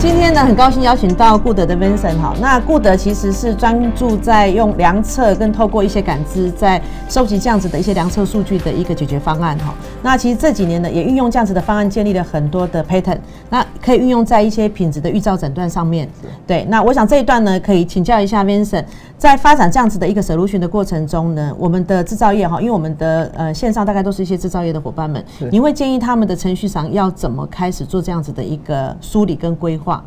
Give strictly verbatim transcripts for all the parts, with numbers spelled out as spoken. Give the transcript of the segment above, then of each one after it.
今天呢，很高兴邀请到固德的 Vincent 哈。那固德其实是专注在用量测跟透过一些感知，在收集这样子的一些量测数据的一个解决方案哈。那其实这几年呢，也运用这样子的方案，建立了很多的 pattern， 那可以运用在一些品质的预兆诊断上面。对，那我想这一段呢，可以请教一下 Vincent， 在发展这样子的一个 solution 的过程中呢，我们的制造业哈，因为我们的呃线上大概都是一些制造业的伙伴们，你会建议他们的程序上要怎么开始做这样子的一个梳理跟规划？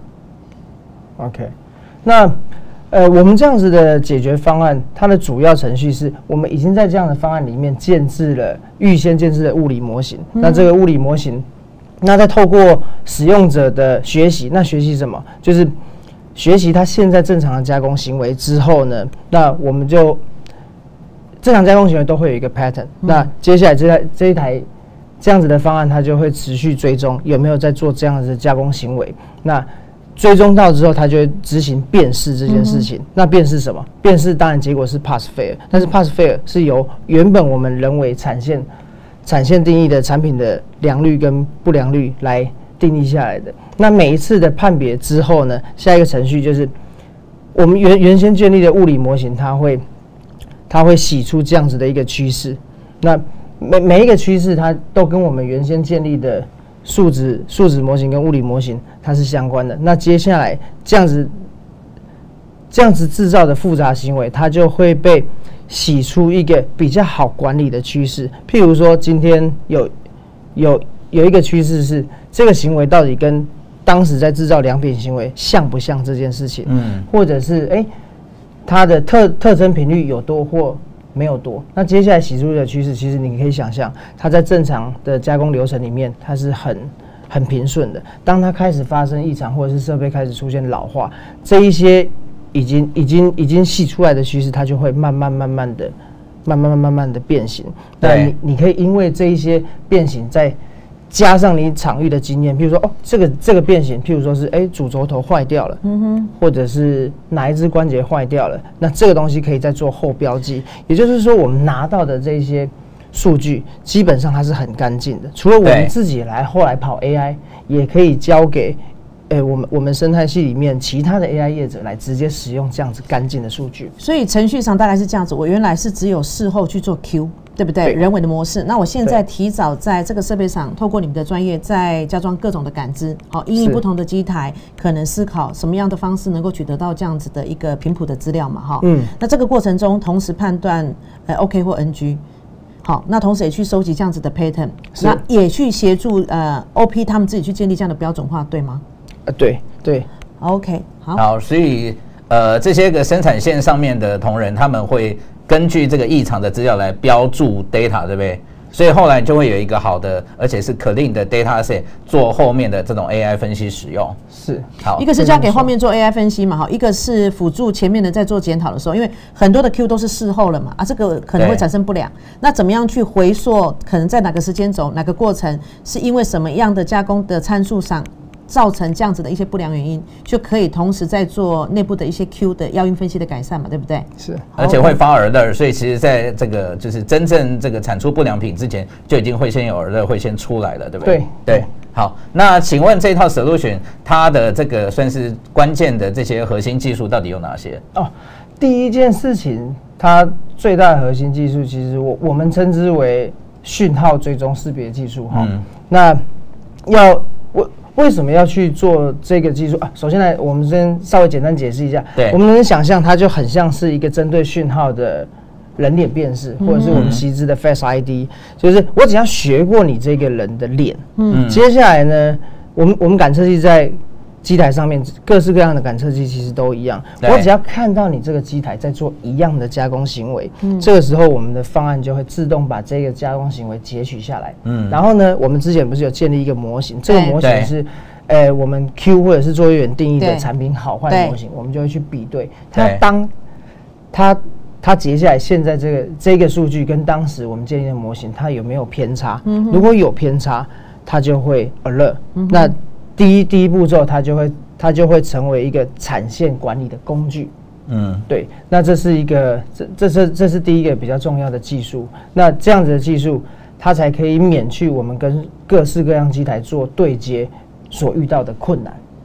OK， 那呃，我们这样子的解决方案，它的主要程序是我们已经在这样的方案里面建置了预先建置的物理模型。嗯、那这个物理模型，那再透过使用者的学习，那学习什么？就是学习它现在正常的加工行为之后呢，那我们就正常加工行为都会有一个 pattern、嗯。那接下来这台这一台这样子的方案，它就会持续追踪有没有在做这样子的加工行为。那追踪到之后，它就会执行辨识这件事情。嗯、那辨识什么？辨识当然结果是 pass fail， 但是 pass fail 是由原本我们人为产线产线定义的产品的良率跟不良率来定义下来的。那每一次的判别之后呢，下一个程序就是我们原原先建立的物理模型，它会它会洗出这样子的一个趋势。那每每一个趋势，它都跟我们原先建立的数值数值模型跟物理模型它是相关的。那接下来这样子这样子制造的复杂行为，它就会被洗出一个比较好管理的趋势。譬如说，今天有有有一个趋势是这个行为到底跟当时在制造良品行为像不像这件事情，嗯，或者是哎、欸、它的特特征频率有多或没有多。那接下来洗出的趋势，其实你可以想象，它在正常的加工流程里面，它是很很平顺的。当它开始发生异常，或者是设备开始出现老化，这一些已经已经已经洗出来的趋势，它就会慢慢慢慢的、慢慢慢慢的变形。那你你可以因为这一些变形，再加上你场域的经验，譬如说哦，这个这个变形，譬如说是哎主轴头坏掉了，嗯哼，或者是哪一只关节坏掉了，那这个东西可以再做后标记。也就是说，我们拿到的这些数据，基本上它是很干净的。除了我们自己来后来跑 A I， 也可以交给哎我们我们生态系里面其他的 A I 业者来直接使用这样子干净的数据。 所以程序上大概是这样子，我原来是只有事后去做 Q。对不对？对人为的模式。那我现在提早在这个设备上，透过你们的专业，再加装各种的感知，好，因应不同的机台，可能思考什么样的方式能够取得到这样子的一个频谱的资料嘛，哈。嗯。那这个过程中，同时判断呃 OK 或 N G， 好，那同时也去收集这样子的 pattern， 那也去协助呃 O P 他们自己去建立这样的标准化，对吗？ 呃，对对。 OK， 好。 好，所以呃这些个生产线上面的同仁，他们会根据这个异常的资料来标注 data， 对不对？所以后来就会有一个好的，而且是可定的 data set 做后面的这种 A I 分析使用。 是， 好， 一个是交给后面做 A I 分析嘛，好，一个是辅助前面的在做检讨的时候，因为很多的 Q 都是事后了嘛，啊，这个可能会产生不良。那怎么样去回溯？可能在哪个时间轴、哪个过程，是因为什么样的加工的参数上？造成这样子的一些不良原因，就可以同时在做内部的一些 Q 的药因分析的改善嘛，对不对？ 是， 而且会发 alert， 所以其实在这个就是真正这个产出不良品之前，就已经会先有 alert， 会先出来了，对不对？ 对对。好，那请问这套 solution 它的这个算是关键的这些核心技术到底有哪些？ 哦，第一件事情，它最大的核心技术，其实我我们称之为讯号追踪识别技术哈。嗯、那要我。为什么要去做这个技术啊？首先来，我们先稍微简单解释一下。 对， 我们能想象它就很像是一个针对讯号的人脸辨识，嗯、或者是我们习知的 Face I D， 就是我只要学过你这个人的脸，嗯，接下来呢，我们我们感测器在机台上面各式各样的感测器其实都一样，我只要看到你这个机台在做一样的加工行为，嗯，这个时候我们的方案就会自动把这个加工行为截取下来，嗯，然后呢，我们之前不是有建立一个模型，这个模型是，呃，我们 Q 或者是作业员定义的产品好坏模型，我们就会去比对它当它它截下来现在这个这个数据跟当时我们建立的模型它有没有偏差？嗯，如果有偏差，它就会 alert，嗯，那第一第一步骤，它就会它就会成为一个产线管理的工具。嗯，对，那这是一个这这是这是第一个比较重要的技术。那这样子的技术，它才可以免去我们跟各式各样机台做对接所遇到的困难。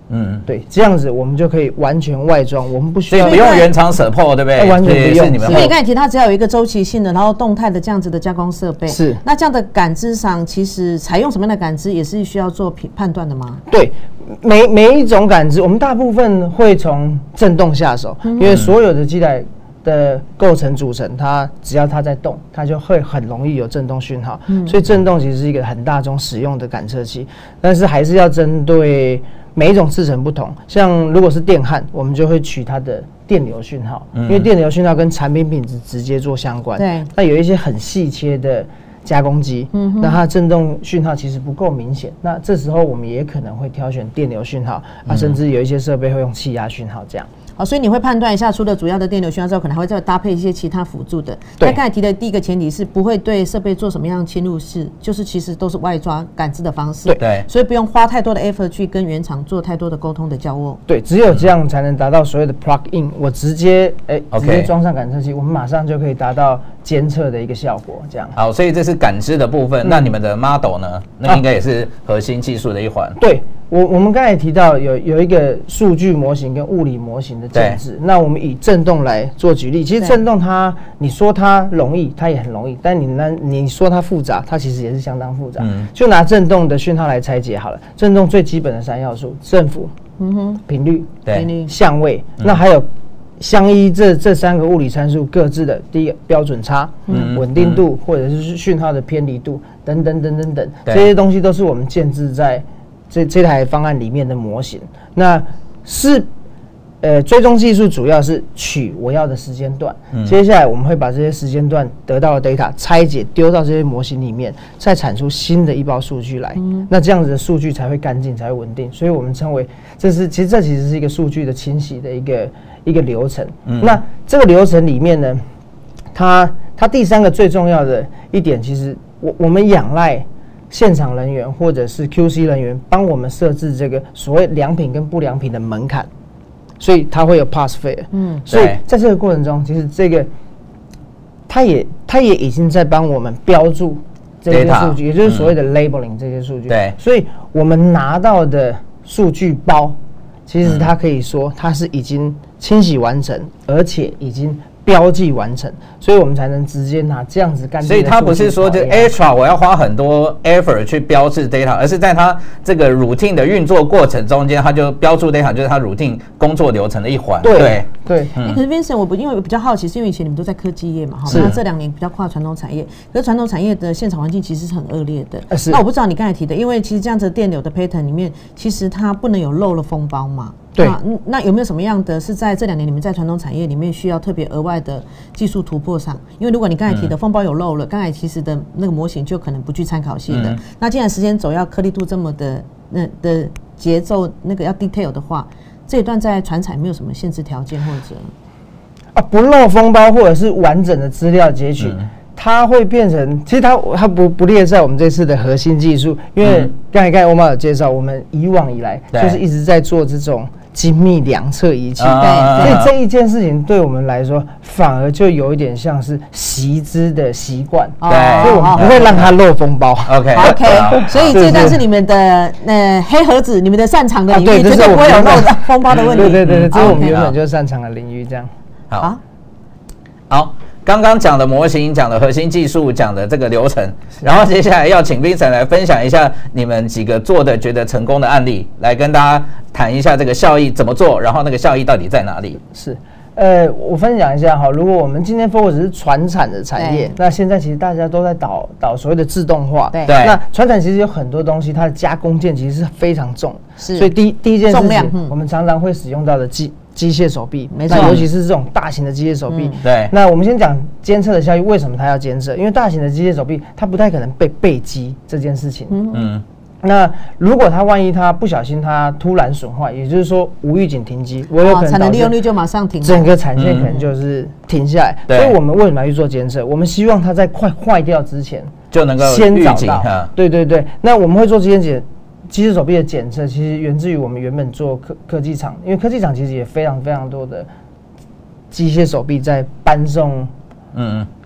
嗯，对，这样子我们就可以完全外装，我们不需要不用原厂舍破，对不对？ 完全不用。 你们因为你刚才提，它只要有一个周期性的，然后动态的这样子的加工设备， 是。 那这样的感知上，其实采用什么样的感知也是需要做判断的吗？ 对，每每一种感知，我们大部分会从震动下手，嗯、因为所有的机台的构成组成，它只要它在动，它就会很容易有震动讯号。嗯、所以震动其实是一个很大众使用的感测器，但是还是要针对每一种制程不同。像如果是电焊，我们就会取它的电流讯号，嗯、因为电流讯号跟产品品质直接做相关。 对， 那有一些很细切的加工机，嗯、那它的震动讯号其实不够明显，那这时候我们也可能会挑选电流讯号，嗯、啊，甚至有一些设备会用气压讯号这样。 好，所以你会判断一下，除了主要的电流讯号之后，可能还会再搭配一些其他辅助的。对，刚才提的第一个前提是不会对设备做什么样的侵入式，就是其实都是外抓感知的方式。 对， 所以不用花太多的 effort 去跟原厂做太多的沟通的交握。 对，只有这样才能达到所谓的 plug in， 我直接哎、欸、直接装上感测器，我们马上就可以达到监测的一个效果。这样。 好，所以这是感知的部分。嗯、那你们的 model 呢？那应该也是核心技术的一环。 啊、对。我我们刚才提到有有一个数据模型跟物理模型的建制，那我们以震动来做举例。其实震动它，你说它容易，它也很容易；但你呢，你说它复杂，它其实也是相当复杂。嗯、就拿震动的讯号来拆解好了。震动最基本的三要素：振幅、嗯哼、频率、 对、 相位。嗯、那还有相依这这三个物理参数各自的第一个标准差、嗯、稳定度，嗯、或者是讯号的偏离度等等等等等，这些东西都是我们建制在这这台方案里面的模型。那是呃追踪技术主要是取我要的时间段，嗯、接下来我们会把这些时间段得到的 data 拆解丢到这些模型里面，再产出新的一包数据来。嗯、那这样子的数据才会干净，才会稳定。所以我们称为这是其实这其实是一个数据的清洗的一个一个流程。嗯、那这个流程里面呢，它它第三个最重要的一点，其实我我们仰赖现场人员或者是 Q C 人员帮我们设置这个所谓良品跟不良品的门槛，所以它会有 pass fail。嗯，所以在这个过程中，其实这个它也它也已经在帮我们标注这些数据，也就是所谓的 labeling 这些数据。 对， 所以我们拿到的数据包，其实它可以说它是已经清洗完成，而且已经标记完成，所以我们才能直接拿这样子干净的。 所以它不是说就 extra 我要花很多 effort 去标志 data， 而是在它这个 routine 的运作过程中间，它就标注 data， 就是它 routine 工作流程的一环。 对对。对嗯欸、可是 Vincent， 我不因为我比较好奇，是因为以前你们都在科技业嘛，哈，那这两年比较跨传统产业，可是传统产业的现场环境其实是很恶劣的。呃、那我不知道你刚才提的，因为其实这样子的电流的 pattern 里面，其实它不能有漏了封包嘛。 对， 那, 那有没有什么样的是在这两年你们在传统产业里面需要特别额外的技术突破上？因为如果你刚才提的封包有漏了，刚才其实的那个模型就可能不具参考性的。嗯、那既然时间走要颗粒度这么的那的节奏那个要 detail 的话，这一段在传产没有什么限制条件或者啊不漏封包或者是完整的资料截取。嗯它会变成，其实它它不不列在我们这次的核心技术，因为刚才刚才欧妈有介绍，我们以往以来就是一直在做这种精密量测仪器，对，所以这一件事情对我们来说，反而就有一点像是习之的习惯， 对， 所以我们不会让它漏封包。 OK OK， 所以这段是你们的呃黑盒子，你们的擅长的领域，绝对不会有漏封包的问题。 对对对，这是我们原本就擅长的领域，这样。 好，好。刚刚讲的模型，讲的核心技术，讲的这个流程，然后接下来要请 Vincent 来分享一下你们几个做的觉得成功的案例，来跟大家谈一下这个效益怎么做，然后那个效益到底在哪里？ 是，呃，我分享一下哈，如果我们今天 focus 是传产的产业，那现在其实大家都在导导所谓的自动化， 对， 那传产其实有很多东西，它的加工件其实是非常重， 是， 所以第第一件事情，嗯、我们常常会使用到的机。机械手臂， 没错， 尤其是这种大型的机械手臂。 嗯、对， 那我们先讲监测的效益，为什么它要监测？因为大型的机械手臂，它不太可能被备机这件事情。嗯嗯。那如果它万一它不小心它突然损坏，也就是说无预警停机，我有可能产能利用率就马上停， 整个产线可能就是停下来。嗯、所以我们为什么要去做监测？我们希望它在快坏掉之前就能够先找到。对对对，那我们会做这些检。机械手臂的检测其实源自于我们原本做科科技厂，因为科技厂其实也非常非常多的机械手臂在搬送，嗯，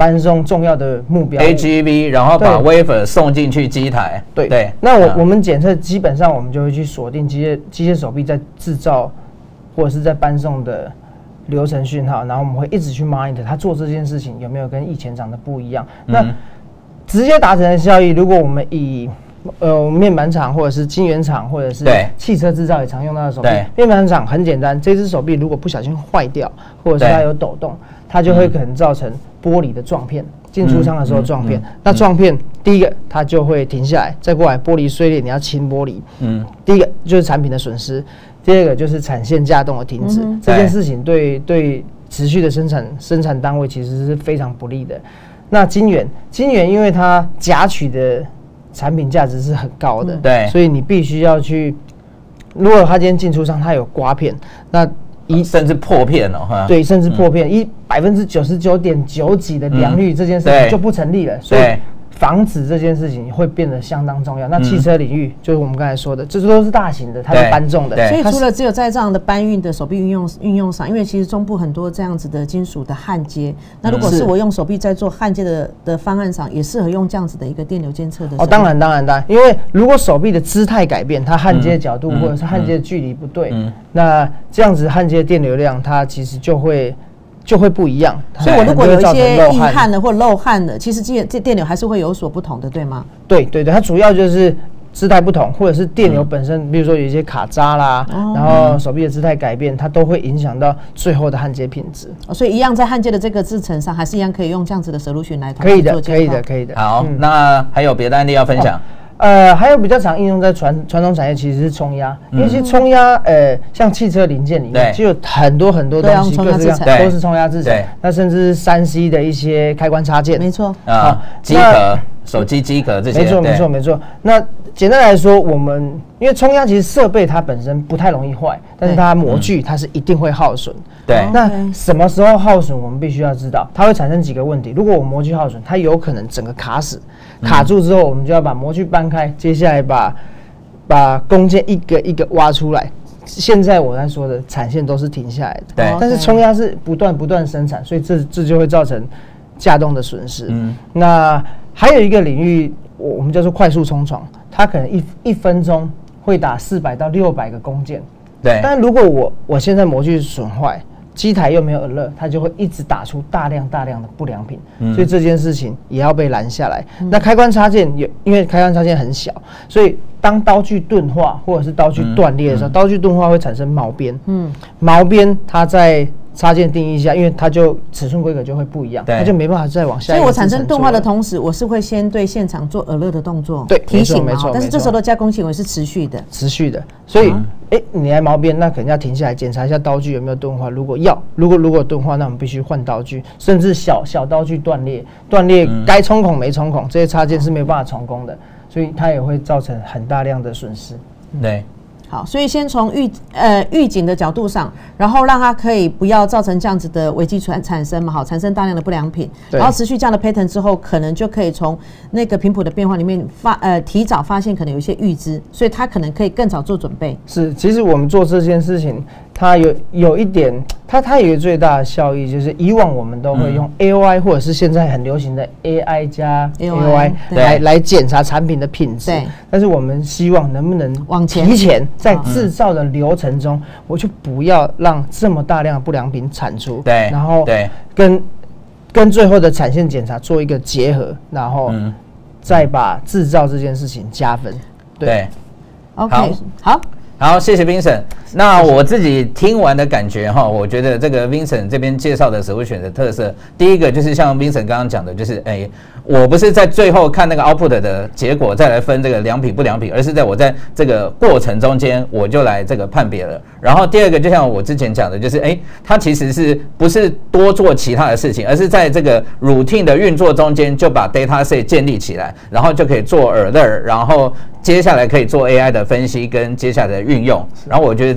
搬送重要的目标 A G V， 然后把 wafer 送进去机台。 对对， 那我、嗯、我们检测基本上我们就会去锁定机械机械手臂在制造或者是在搬送的流程讯号，然后我们会一直去 monitor 他做这件事情有没有跟以前长得不一样。嗯、那直接达成的效益，如果我们以呃面板厂或者是晶圆厂或者是汽车制造也常用到的手臂，面板厂很简单，这只手臂如果不小心坏掉，或者是它有抖动，它就会可能造成玻璃的撞片。进出仓的时候撞片，嗯嗯嗯、那撞片、嗯、第一个它就会停下来，再过来玻璃碎裂，你要清玻璃。嗯，第一个就是产品的损失，第二个就是产线架动的停止。嗯、这件事情对对持续的生产生产单位其实是非常不利的。那晶圆，晶圆因为它夹取的产品价值是很高的， 对、嗯， 所以你必须要去，如果它今天进出仓它有刮片，那一甚至破片哦， 对，甚至破片，一百分之九十九点九几的良率，这件事情就不成立了，所以防止这件事情会变得相当重要。那汽车领域就是我们刚才说的，这都是大型的，它是搬重的， 所以除了只有在这样的搬运的手臂运用运用上，因为其实中部很多这样子的金属的焊接，那如果是我用手臂在做焊接的的方案上，也适合用这样子的一个电流监测的。 哦，当然当然当然，因为如果手臂的姿态改变，它焊接的角度或者是焊接的距离不对，嗯、那这样子焊接的电流量，它其实就会。就会不一样， 所以我如果有一些硬焊的或漏焊的，其实这这电流还是会有所不同的，对吗？ 对对对，它主要就是姿态不同，或者是电流本身，嗯、比如说有一些卡扎啦，哦、然后手臂的姿态改变，它都会影响到最后的焊接品质。 哦、所以一样在焊接的这个制程上，还是一样可以用这样子的 solution 来可以的，可以的，可以的。 好，嗯、那还有别的案例要分享？哦呃，还有比较常应用在传传统产业，其实是冲压，因为其实冲压，呃，像汽车零件里面就有很多很多东西，各式各样都是冲压制成。那甚至是三 C 的一些开关插件， 没错啊，机壳、手机机壳这些， 没错没错没错。那简单来说，我们因为冲压其实设备它本身不太容易坏，但是它模具它是一定会耗损。 对， 那什么时候耗损，我们必须要知道，它会产生几个问题。如果我模具耗损，它有可能整个卡死。卡住之后，我们就要把模具搬开，接下来把把工件一个一个挖出来。现在我在说的产线都是停下来的， 对。 但是冲压是不断不断生产，所以这这就会造成架动的损失。嗯。那还有一个领域，我我们叫做快速冲床，它可能一一分钟会打四百到六百个工件。 对。 但如果我我现在模具损坏，机台又没有 alert， 它就会一直打出大量大量的不良品，嗯、所以这件事情也要被拦下来。嗯、那开关插件有，因为开关插件很小，所以当刀具钝化或者是刀具断裂的时候，嗯嗯、刀具钝化会产生毛边。嗯，毛边它在插件定义下，因为它就尺寸规格就会不一样，它就没办法再往下。 所以我产生钝化的同时，我是会先对现场做 alert 的动作， 对， 提醒没错， 但是这时候的加工行为是持续的， 持续的。所以，哎、嗯欸，你来毛边，那可能要停下来检查一下刀具有没有钝化。如果要，如果如果钝化，那我们必须换刀具，甚至小小刀具断裂，断裂该冲孔没冲孔，这些插件是没有办法重工的，所以它也会造成很大量的损失。 对。 好，所以先从预呃预警的角度上，然后让它可以不要造成这样子的危机产产生嘛，好，产生大量的不良品，然后持续这样的 pattern 之后，可能就可以从那个频谱的变化里面发呃提早发现可能有一些预知，所以它可能可以更早做准备。 是，其实我们做这件事情，它有有一点，它它有一个最大的效益，就是以往我们都会用 A O I、嗯、或者是现在很流行的 A I 加 A O I 来来检查产品的品质，对，但是我们希望能不能往前提前。在制造的流程中，嗯、我就不要让这么大量的不良品产出， 对， 然后对跟跟最后的产线检查做一个结合，然后再把制造这件事情加分。 对，对 ，OK， 好。好好，谢谢 Vincent。那我自己听完的感觉哈，我觉得这个 Vincent 这边介绍的solution的特色，第一个就是像 Vincent 刚刚讲的，就是哎、欸，我不是在最后看那个 output 的结果再来分这个良品不良品，而是在我在这个过程中间我就来这个判别了。然后第二个，就像我之前讲的，就是哎、欸，它其实是不是多做其他的事情，而是在这个 routine 的运作中间就把 data set 建立起来，然后就可以做 alert， 然后接下来可以做 A I 的分析跟接下来的运用。然后我觉得这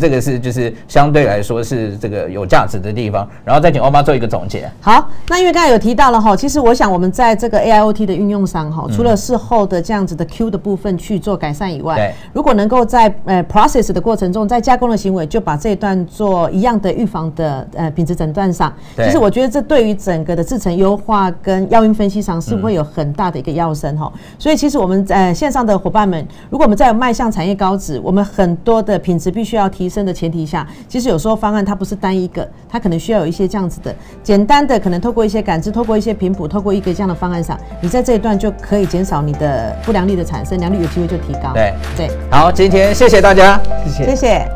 这个是就是相对来说是这个有价值的地方。然后再请欧巴做一个总结。 好，那因为刚才有提到了哈，其实我想我们在这个 A I O T 的运用上哈，除了事后的这样子的 Q 的部分去做改善以外，如果能够在呃 process 的过程中，在加工的行为就把这一段做一样的预防的呃品质诊断上，其实我觉得这对于整个的制程优化跟药因分析上是会有很大的一个跃升哈。所以其实我们呃线上的伙伴们，如果我们在迈向产业高值，我们很多的品质必须要提升的前提下，其实有时候方案它不是单一个，它可能需要有一些这样子的简单的，可能透过一些感知，透过一些频谱，透过一个这样的方案上，你在这一段就可以减少你的不良率的产生，良率有机会就提高。 对对， 好，今天谢谢大家， 谢谢， 谢谢。